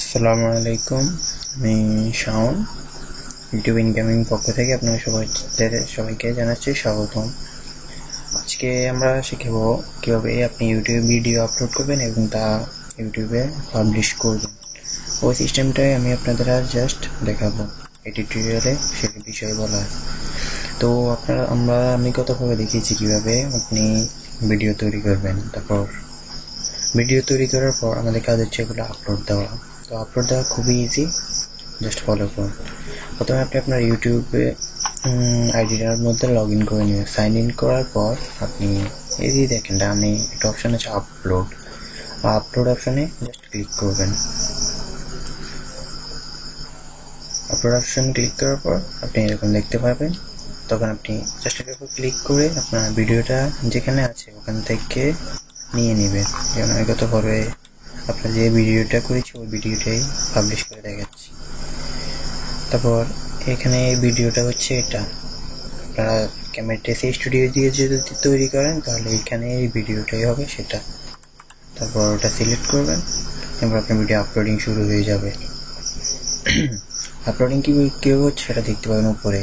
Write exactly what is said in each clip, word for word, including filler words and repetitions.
আসসালামু আলাইকুম, আমি শাওন। ইউটিউব ইনকামিং পক্ষ থেকে আপনাদের সবাইকে সবাইকে জানাচ্ছি স্বাগতম। আজকে আমরা শিখব কীভাবে আপনি ইউটিউবে ভিডিও আপলোড করবেন এবং তা ইউটিউবে পাবলিশ করবেন। ওই সিস্টেমটাই আমি আপনাদের আজ জাস্ট দেখাবো। এই টিউটোরিয়ালে সেই বিষয়ে বলা হয়। তো আপনারা আমরা আমি কতভাবে দেখিয়েছি কীভাবে আপনি ভিডিও তৈরি করবেন। তারপর ভিডিও তৈরি করার পর আমাদের কাজ হচ্ছে এগুলো আপলোড দেওয়া। তো আপলোড দেওয়া খুবই ইজি, জাস্ট ফলো করুন। প্রথমে আপনি আপনার ইউটিউবে আইডিটার মধ্যে লগ ইন করে নেবেন। সাইন ইন করার পর আপনি এই যে দেখেন ডানে একটা অপশান আছে আপলোড। আপলোড অপশানে জাস্ট ক্লিক করবেন। আপলোড অপশান ক্লিক করার পর আপনি এরকম দেখতে পাবেন। তখন আপনি জাস্ট এর উপর ক্লিক করে আপনার ভিডিওটা যেখানে আছে ওখান থেকে নিয়ে নেবেন। যেমন আমি কত পরে আপনার যে ভিডিওটা করেছি ওই ভিডিওটাই পাবলিশ করে দেখাচ্ছি। তারপর এখানে এই ভিডিওটা হচ্ছে এটা, আপনারা ক্যামেরা সেই স্টুডিও দিয়ে যদি তৈরি করেন তাহলে এখানে এই ভিডিওটাই হবে সেটা। তারপর ওটা সিলেক্ট করবেন, এবার আপনার ভিডিও আপলোডিং শুরু হয়ে যাবে। আপলোডিং কি কীভাবে হচ্ছে সেটা দেখতে পাবেন উপরে।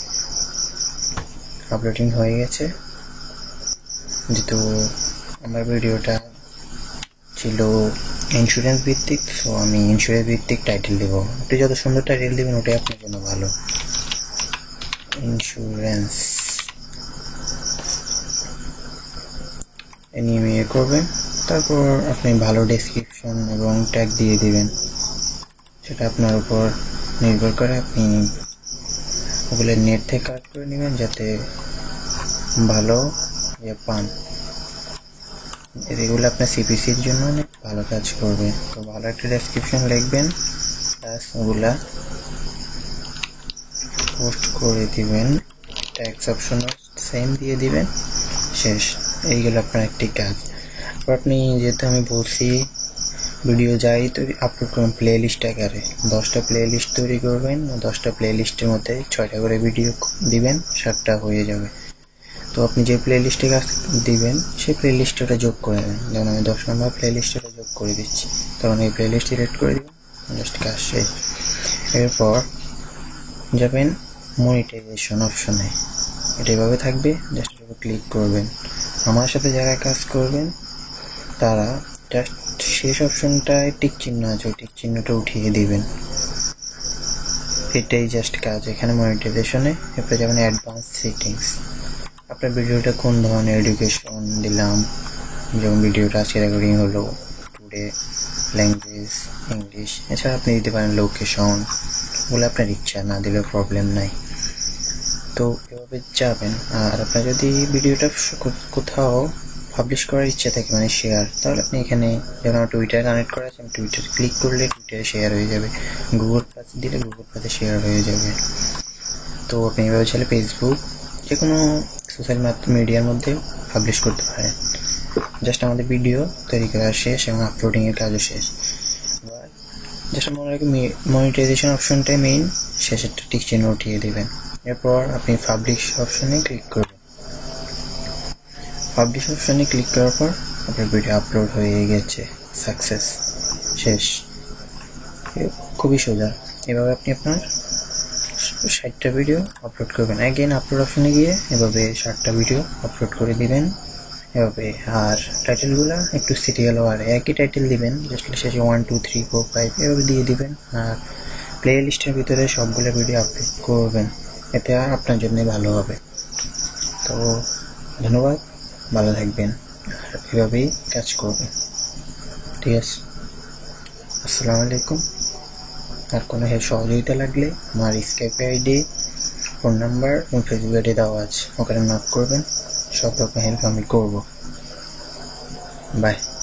আপলোডিং হয়ে গেছে। যেহেতু আমার ভিডিওটা ছিল ইন্স্যুরেন্স ভিত্তিক, সো আমি ইন্স্যুরেন্স ভিত্তিক টাইটেল দেবো। আপনি যত সুন্দর টাইটেল দেবেন ওটাই আপনার জন্য ভালো। ইন্স্যুরেন্স এ নিয়ে ইয়ে করবেন। তারপর আপনি ভালো ডেসক্রিপশন এবং ট্যাগ দিয়ে দিবেন, সেটা আপনার উপর নির্ভর করে। আপনি ওগুলো নেট থেকে কালেক্ট করে নেবেন যাতে ভালো ইয়ে পান। এগুলো আপনার সিপিসির জন্য অনেক ভালো কাজ করবে। তো ভালো একটা ডেসক্রিপশন লিখবেন, প্লাস ওগুলা পোস্ট করে দিবেন। ট্যাক্স অপশনও সেম দিয়ে দিবেন, শেষ। এইগুলো আপনার একটি কাজ। তারপর আপনি যেহেতু আমি বলছি ভিডিও যাই তৈরি আপলোড করবেন প্লে লিস্ট আকারে, দশটা প্লে লিস্ট তৈরি করবেন। দশটা প্লে লিস্টের মধ্যে ছয়টা করে ভিডিও দিবেন, সাতটা হয়ে যাবে। তো আপনি যে প্লে লিস্টে কাজ দিবেন সেই প্লে লিস্টে ওটা যোগ করে নেন। যেমন আমি দশ নম্বর প্লে লিস্টে ওটা যোগ করে দিচ্ছি, তখন এই প্লে লিস্ট সিলেক্ট করে দিবেন, জাস্ট কাজ শেষ। এরপর যাবেন মনিটাইজেশন অপশনে, এটা এভাবে থাকবে, জাস্ট এভাবে ক্লিক করবেন। আমার সাথে যারা কাজ করবেন তারা জাস্ট শেষ অপশনটায় টিক চিহ্ন আছে, ওই টিক চিহ্নটা উঠিয়ে দিবেন। এটাই জাস্ট কাজ এখানে মনিটাইজেশনে। এরপরে যাবেন অ্যাডভান্স সেটিংস। আপনার ভিডিওটা কোন ধরনের এডুকেশন দিলাম, যেমন ভিডিওটা আজকে রেকর্ডিং হলো টুডে, ল্যাঙ্গুয়েজ ইংলিশ। এছাড়া আপনি দিতে পারেন লোকেশন, ওগুলো আপনার ইচ্ছা, না দিলেও প্রবলেম নাই। তো এভাবে যাবেন। আর আপনার যদি ভিডিওটা কোথাও পাবলিশ করার ইচ্ছা থাকে, মানে শেয়ার, তাহলে আপনি এখানে যেমন আমার টুইটার কানেক্ট করা আছে, টুইটার ক্লিক করলে টুইটারে শেয়ার হয়ে যাবে। গুগল প্লাস দিলে গুগল প্লাসে শেয়ার হয়ে যাবে। তো আপনি এভাবে চাইলে ফেসবুক, যে কোনো সোশ্যাল মিডিয়ার মধ্যে পাবলিশ করতে পারেন। জাস্ট আমাদের ভিডিও তৈরি করা শেষ এবং আপলোডিংয়ের কাজও শেষ। এবার জাস্ট মনে রাখবেন মনিটাইজেশন অপশনটাই মেইন, শেষেরটা টিক চিহ্ন উঠিয়ে দেবেন। এরপর আপনি পাবলিশ অপশনে ক্লিক করবেন। পাবলিশ অপশনে ক্লিক করার পর আপনার ভিডিও আপলোড হয়ে গেছে, সাকসেস, শেষ। খুবই সোজা। এভাবে আপনি আপনার ষাটটা ভিডিও আপলোড করবেন। অ্যাগেন আপলোড অপশনে গিয়ে এভাবে ষাটটা ভিডিও আপলোড করে দিবেন এভাবে। আর টাইটেলগুলো একটু সিরিয়াল আর একই টাইটেল দিবেন, জাস্ট শেষে one two three four five এভাবে দিয়ে দিবেন। আর প্লে লিস্টের ভিতরে সবগুলো ভিডিও আপলোড করবেন, এতে আপনার জন্য ভালো হবে। তো ধন্যবাদ, ভালো থাকবেন, আর এভাবেই কাজ করবেন। ঠিক আছে, আসসালামু আলাইকুম। আর কোনো হেল্প সহযোগিতা লাগলে আমার স্কাইপ আইডি, ফোন নাম্বার এবং ফেসবুক আইডি দেওয়া আছে, ওখানে নক করবেন। সব রকম হেল্প আমি করবো। বাই।